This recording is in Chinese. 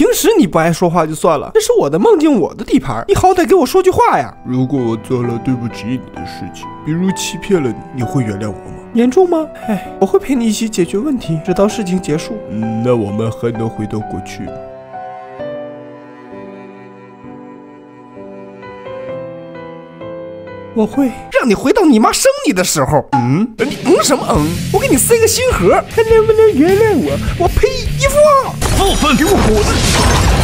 平时你不爱说话就算了，这是我的梦境，我的地盘，你好歹给我说句话呀。 如果我做了对不起你的事情，比如欺骗了你，你会原谅我吗？ 严重吗？我会陪你一起解决问题，直到事情结束。 那我们还能回到过去吗？ 我会让你回到你妈生你的时候。你什么我给你塞个星盒，看能不能原谅我。我呸！衣服， 放饭给我滚！